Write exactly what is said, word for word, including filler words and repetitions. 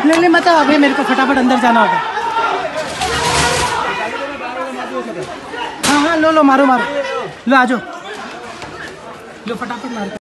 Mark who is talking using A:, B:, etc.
A: ले ले मत अभी, मेरे को फटाफट अंदर जाना होगा। हाँ हाँ लो लो, मारो मारो, लो आ जाओ, लो फटाफट मारो।